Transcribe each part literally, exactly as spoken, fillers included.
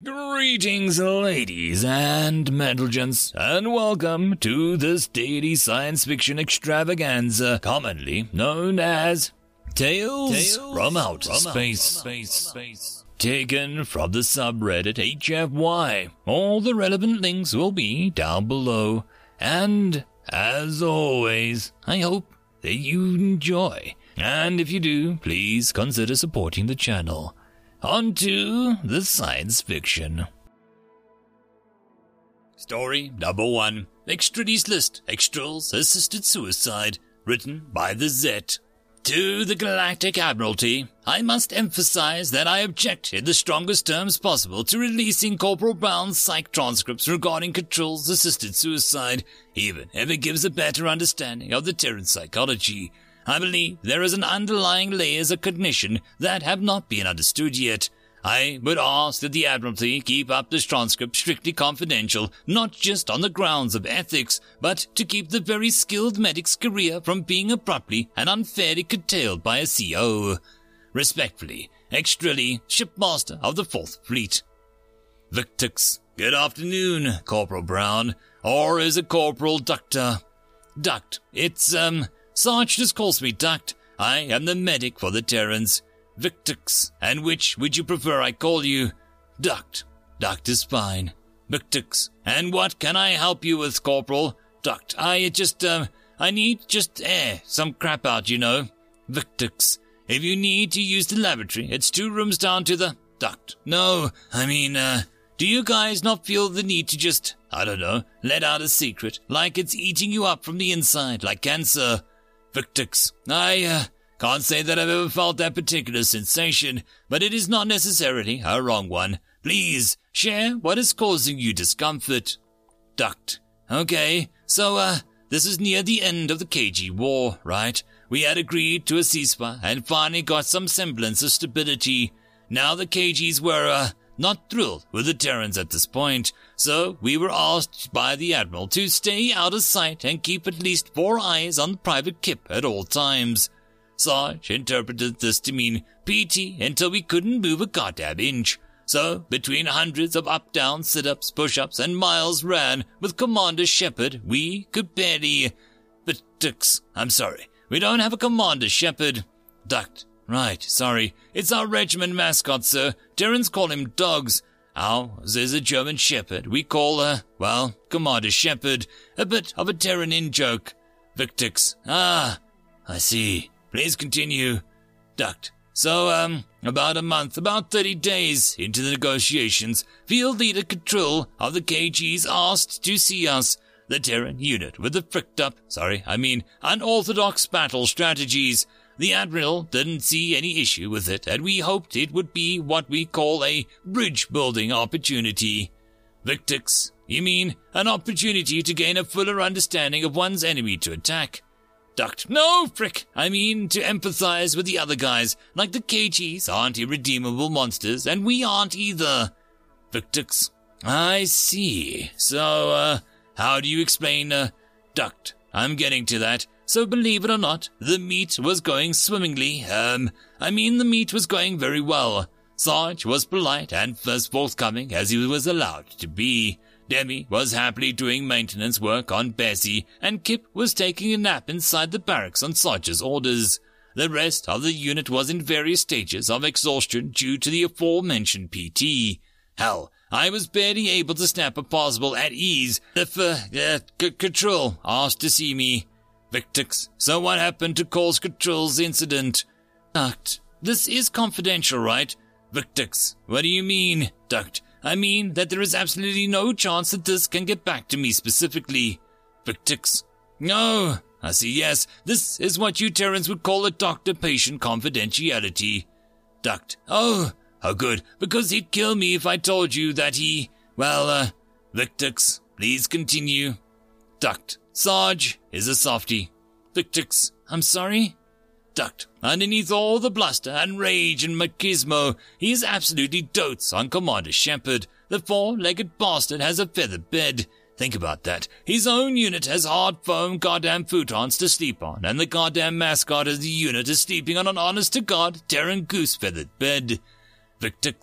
Greetings, ladies and gentlemen, and welcome to this daily science fiction extravaganza, commonly known as Tales, Tales from Outer from Space. Space. Space. Taken from the subreddit H F Y. All the relevant links will be down below. And, as always, I hope that you enjoy. And if you do, please consider supporting the channel. On to the science fiction. Story number one. Extradies List, Extrals Assisted Suicide, written by the Zet. To the Galactic Admiralty, I must emphasize that I object in the strongest terms possible to releasing Corporal Brown's psych transcripts regarding Control's assisted suicide, even if it gives a better understanding of the Terran psychology. I believe there is an underlying layers of cognition that have not been understood yet. I would ask that the Admiralty keep up this transcript strictly confidential, not just on the grounds of ethics, but to keep the very skilled medic's career from being abruptly and unfairly curtailed by a C O. Respectfully, Extrali, Shipmaster of the Fourth Fleet. Victix. Good afternoon, Corporal Brown. Or is it Corporal Ductor? Duct. It's, um... Sarge just calls me Duct. I am the medic for the Terrans. Victix. And which would you prefer I call you? Duct. Duct is fine. Victix. And what can I help you with, Corporal? Duct. I just, um, I need just air. Some crap out, you know. Victix. If you need to use the laboratory, it's two rooms down to the... Duct. No, I mean, uh, do you guys not feel the need to just, I don't know, let out a secret, like it's eating you up from the inside, like cancer? Victix. I, uh, can't say that I've ever felt that particular sensation, but it is not necessarily a wrong one. Please, share what is causing you discomfort. Duct. Okay, so, uh, this is near the end of the K G war, right? We had agreed to a ceasefire and finally got some semblance of stability. Now the K Gs were, uh, not thrilled with the Terrans at this point, so we were asked by the Admiral to stay out of sight and keep at least four eyes on the private Kip at all times. Sarge interpreted this to mean P T until we couldn't move a goddamn inch. So, between hundreds of up-down sit-ups, push-ups, and miles ran with Commander Shepard, we could barely... But, Dux, I'm sorry, we don't have a Commander Shepard. Duct. Right, sorry. It's our regiment mascot, sir. Terrans call him Dogs. Ours is a German Shepherd. We call her, well, Commander Shepard. A bit of a Terran in-joke. Victix. Ah, I see. Please continue. Duct. So, um, about a month, about thirty days into the negotiations, Field Leader Control of the K Gs asked to see us. The Terran unit with the fricked up, sorry, I mean, unorthodox battle strategies. The Admiral didn't see any issue with it, and we hoped it would be what we call a bridge-building opportunity. Victix, you mean an opportunity to gain a fuller understanding of one's enemy to attack? Duct, no, frick, I mean to empathize with the other guys, like the K Gs aren't irredeemable monsters, and we aren't either. Victix, I see. So, uh, how do you explain, uh, Duct? I'm getting to that. So believe it or not, the meet was going swimmingly. Um, I mean the meet was going very well. Sarge was polite and as forthcoming as he was allowed to be. Demi was happily doing maintenance work on Bessie, and Kip was taking a nap inside the barracks on Sarge's orders. The rest of the unit was in various stages of exhaustion due to the aforementioned P T. Hell, I was barely able to snap a possible at ease if, uh, uh c- Control asked to see me. Victix, so what happened to cause Control's incident? Duct, this is confidential, right? Victix, what do you mean? Duct, I mean that there is absolutely no chance that this can get back to me specifically. Victix, no, I see, yes, this is what you Terrans would call a doctor-patient confidentiality. Duct, oh, how good, because he'd kill me if I told you that he, well, uh, Victix, please continue. Duct, Sarge is a softie. Victix, I'm sorry? Duct, underneath all the bluster and rage and machismo, he is absolutely dotes on Commander Shepard. The four-legged bastard has a feather bed. Think about that. His own unit has hard foam goddamn futons to sleep on, and the goddamn mascot of the unit is sleeping on an honest-to-God Terran goose-feathered bed. Victix,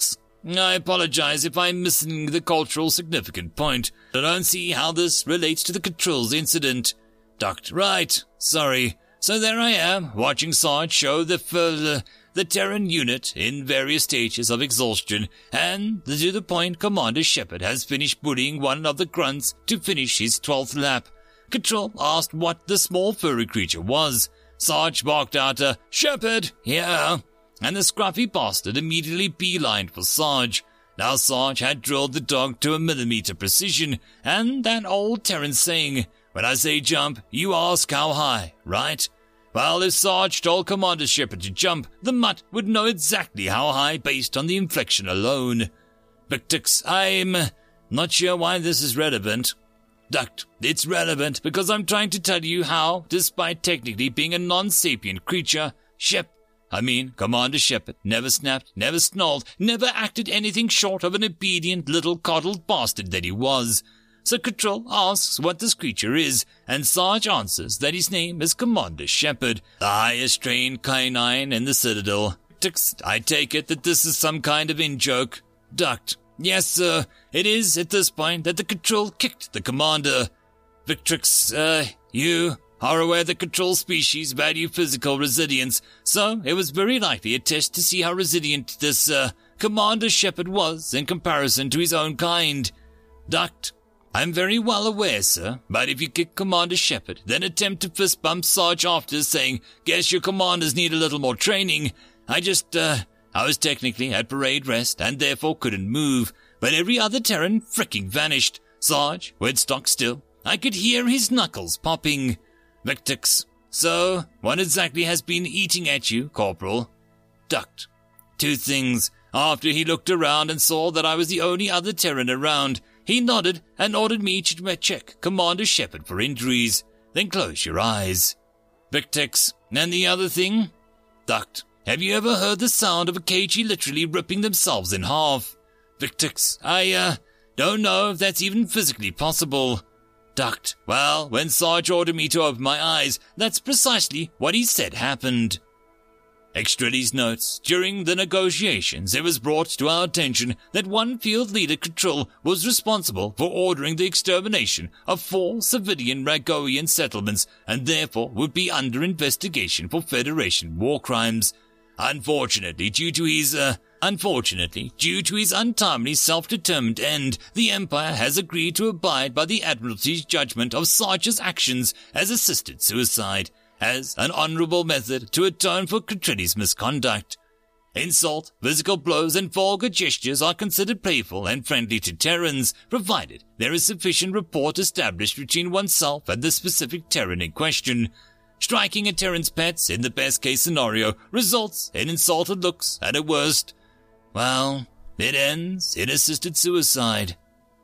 I apologize if I'm missing the cultural significant point. I don't see how this relates to the controls incident. Ducked. Right. Sorry. So there I am, watching Sarge show the further the Terran unit in various stages of exhaustion, and to the point Commander Shepard has finished bullying one of the grunts to finish his twelfth lap. Control asked what the small furry creature was. Sarge barked out a, "Shepard, here!" And the scruffy bastard immediately beelined for Sarge. Now Sarge had drilled the dog to a millimeter precision, and that old Terran saying, "When I say jump, you ask how high," right? Well, if Sarge told Commander Shepard to jump, the mutt would know exactly how high based on the inflection alone. Victix, I'm not sure why this is relevant. Ducked. It's relevant because I'm trying to tell you how, despite technically being a non-sapient creature, Shep, I mean, Commander Shepard never snapped, never snarled, never acted anything short of an obedient little coddled bastard that he was. So Control asks what this creature is, and Sarge answers that his name is Commander Shepard, the highest trained canine in the Citadel. I take it that this is some kind of in-joke. Ducked. Yes, sir. It is at this point that the Control kicked the Commander. Victrix, uh, you are aware that Control species value physical resilience, so it was very likely a test to see how resilient this, uh, Commander Shepard was in comparison to his own kind. Ducked. I'm very well aware, sir, but if you kick Commander Shepard, then attempt to fist bump Sarge after saying, "Guess your commanders need a little more training," I just, uh, I was technically at parade rest and therefore couldn't move, but every other Terran fricking vanished. Sarge went stock still. I could hear his knuckles popping. Victix. So, what exactly has been eating at you, Corporal? Ducked. Two things. After he looked around and saw that I was the only other Terran around, he nodded and ordered me to check Commander Shepard for injuries. Then close your eyes. Victix. And the other thing? Ducked. Have you ever heard the sound of a cagey literally ripping themselves in half? Victix. I, uh, don't know if that's even physically possible. Ducked. Well, when Sarge ordered me to open my eyes, that's precisely what he said happened. Extradies notes, during the negotiations, it was brought to our attention that one field leader Control was responsible for ordering the extermination of four civilian Ragoian settlements and therefore would be under investigation for Federation war crimes. Unfortunately, due to his, uh, unfortunately, due to his untimely self-determined end, the Empire has agreed to abide by the Admiralty's judgment of Sarge's actions as assisted suicide, as an honorable method to atone for Catrini's misconduct. Insult, physical blows, and vulgar gestures are considered playful and friendly to Terrans, provided there is sufficient rapport established between oneself and the specific Terran in question. Striking a Terran's pets, in the best-case scenario, results in insulted looks, and at worst, well, it ends in assisted suicide.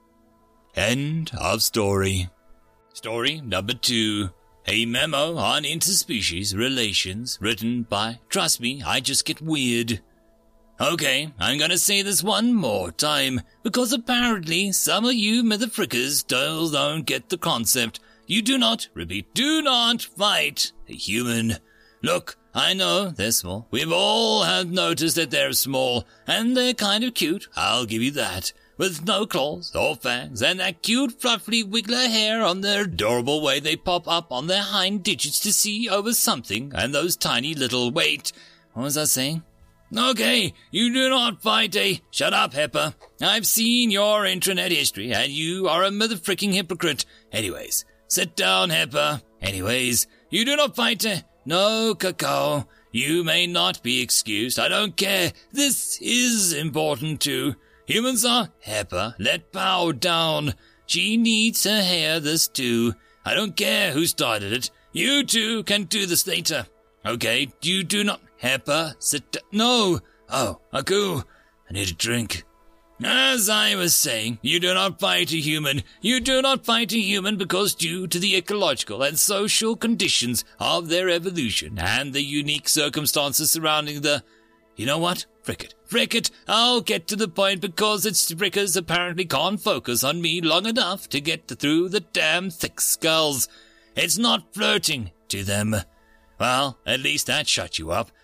End of story. Story number two. A memo on interspecies relations written by, trust me, I just get weird. Okay, I'm gonna say this one more time, because apparently some of you motherfrickers still don't get the concept. You do not, repeat, do not fight a human. Look, I know they're small. We've all have noticed that they're small, and they're kind of cute, I'll give you that. With no claws or fangs, and that cute fluffy wiggler hair on their adorable way they pop up on their hind digits to see over something, and those tiny little, wait, what was I saying? Okay, you do not fight a, shut up, Hepper. I've seen your intranet history, and you are a motherfricking hypocrite. Anyways, sit down, Hepper. Anyways, you do not fight a, no, Cacao. You may not be excused, I don't care. This is important too. Humans are, Hepper, let bow down. She needs her hair, this too. I don't care who started it. You two can do this later. Okay, you do not, Hepper, sit down. No. Oh, Aku, I need a drink. As I was saying, you do not fight a human. You do not fight a human because due to the ecological and social conditions of their evolution and the unique circumstances surrounding the... You know what? Frick it. Frick it. I'll get to the point because its frickers apparently can't focus on me long enough to get through the damn thick skulls. It's not flirting to them. Well, at least that shut you up.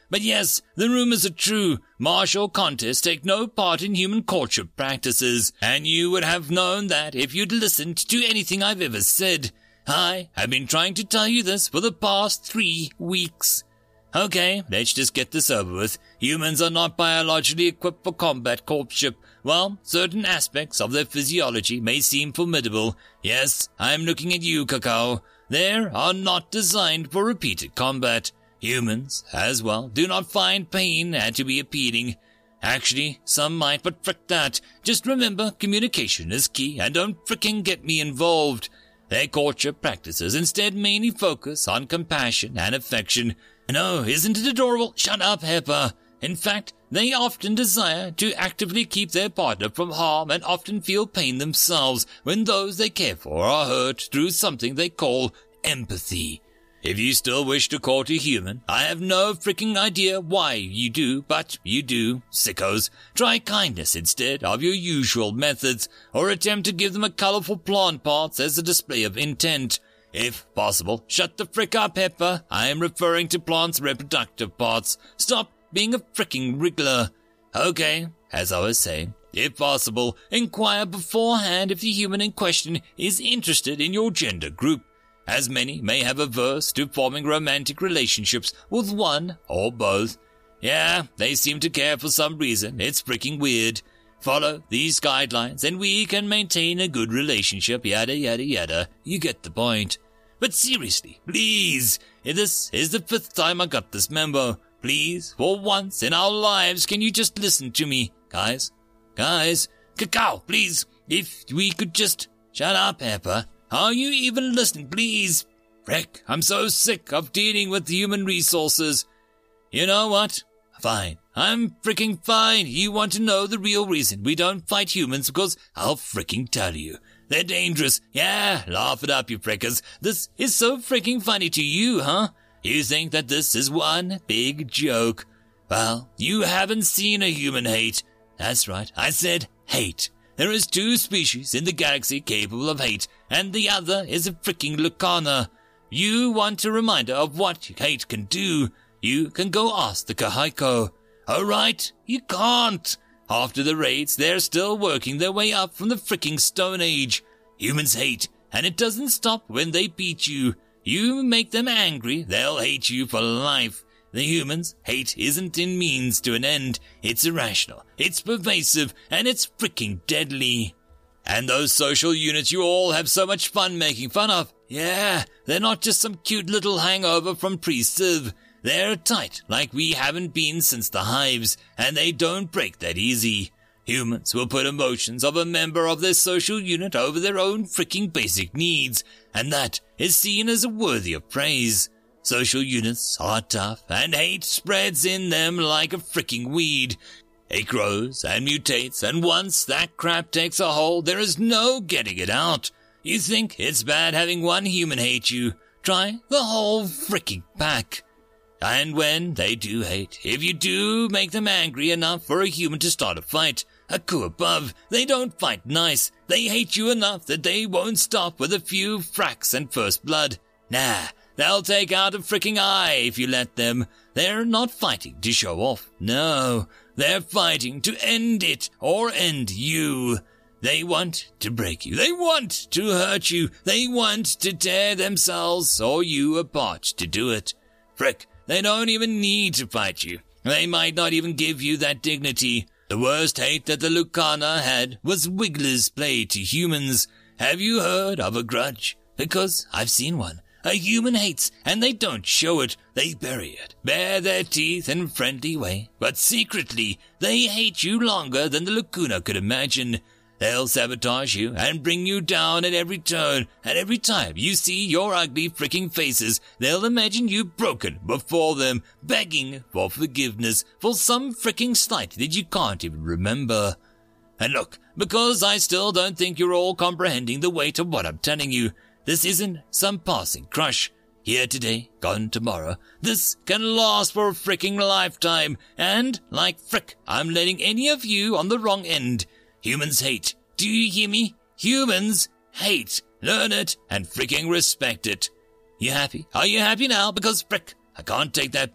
But yes, the rumors are true. Martial contests take no part in human courtship practices, and you would have known that if you'd listened to anything I've ever said. I have been trying to tell you this for the past three weeks. Okay, let's just get this over with. Humans are not biologically equipped for combat courtship. Well, certain aspects of their physiology may seem formidable. Yes, I'm looking at you, Cacao. They are not designed for repeated combat. Humans, as well, do not find pain and to be appealing. Actually, some might, but frick that. Just remember, communication is key, and don't fricking get me involved. Their courtship practices instead mainly focus on compassion and affection. No, isn't it adorable? Shut up, Hepper. In fact, they often desire to actively keep their partner from harm and often feel pain themselves when those they care for are hurt through something they call empathy. If you still wish to court a human, I have no freaking idea why you do, but you do, sickos. Try kindness instead of your usual methods, or attempt to give them a colorful plant parts as a display of intent. If possible, shut the frick up, Pepper. I am referring to plants' reproductive parts. Stop being a fricking wriggler. Okay, as I was saying, if possible, inquire beforehand if the human in question is interested in your gender group, as many may have averse to forming romantic relationships with one or both. Yeah, they seem to care for some reason. It's freaking weird. Follow these guidelines and we can maintain a good relationship, yada yada yada. You get the point. But seriously, please, this is the fifth time I got this memo. Please, for once in our lives, can you just listen to me? Guys, guys, Cacao, please, if we could just... Shut up, Pepper. Are you even listening, please? Frick, I'm so sick of dealing with human resources. You know what? Fine. I'm fricking fine. You want to know the real reason we don't fight humans because I'll fricking tell you. They're dangerous. Yeah, laugh it up, you frickers. This is so fricking funny to you, huh? You think that this is one big joke. Well, you haven't seen a human hate. That's right, I said hate. There is two species in the galaxy capable of hate, and the other is a fricking Lucana. You want a reminder of what hate can do? You can go ask the Kahiko. Oh right, you can't. After the raids, they're still working their way up from the fricking Stone Age. Humans hate, and it doesn't stop when they beat you. You make them angry, they'll hate you for life. The humans' hate isn't in means to an end. It's irrational, it's pervasive, and it's freaking deadly. And those social units you all have so much fun making fun of, yeah, they're not just some cute little hangover from pre-Civ. They're tight, like we haven't been since the hives, and they don't break that easy. Humans will put emotions of a member of their social unit over their own freaking basic needs, and that is seen as worthy of praise. Social units are tough, and hate spreads in them like a freaking weed. It grows and mutates, and once that crap takes a hold, there is no getting it out. You think it's bad having one human hate you? Try the whole freaking pack. And when they do hate, if you do make them angry enough for a human to start a fight, a coup above, they don't fight nice. They hate you enough that they won't stop with a few fracks and first blood. Nah, they'll take out a freaking eye if you let them. They're not fighting to show off. No, they're fighting to end it or end you. They want to break you. They want to hurt you. They want to tear themselves or you apart to do it. Frick, they don't even need to fight you. They might not even give you that dignity. The worst hate that the Lucana had was Wiggler's play to humans. Have you heard of a grudge? Because I've seen one. A human hates, and they don't show it. They bury it, bare their teeth in a friendly way. But secretly, they hate you longer than the Lacuna could imagine. They'll sabotage you and bring you down at every turn, and every time you see your ugly freaking faces, they'll imagine you broken before them, begging for forgiveness for some freaking slight that you can't even remember. And look, because I still don't think you're all comprehending the weight of what I'm telling you, this isn't some passing crush. Here today, gone tomorrow. This can last for a freaking lifetime, and, like frick, I'm letting any of you on the wrong end. Humans hate. Do you hear me? Humans hate. Learn it and freaking respect it. You happy? Are you happy now? Because frick, I can't take that back.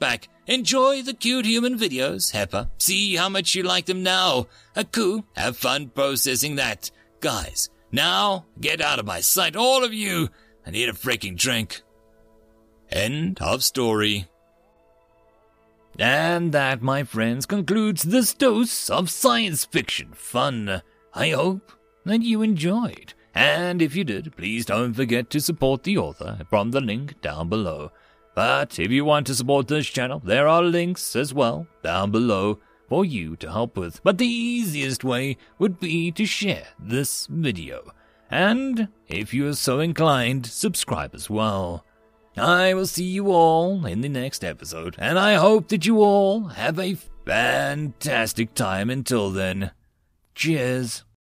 Enjoy the cute human videos, Heppa. See how much you like them now. Aku, have fun processing that. Guys, now get out of my sight, all of you. I need a freaking drink. End of story. And that, my friends, concludes this dose of science fiction fun. I hope that you enjoyed. And if you did, please don't forget to support the author from the link down below. But if you want to support this channel, there are links as well down below for you to help with. But the easiest way would be to share this video. And if you are so inclined, subscribe as well. I will see you all in the next episode, and I hope that you all have a fantastic time until then. Cheers.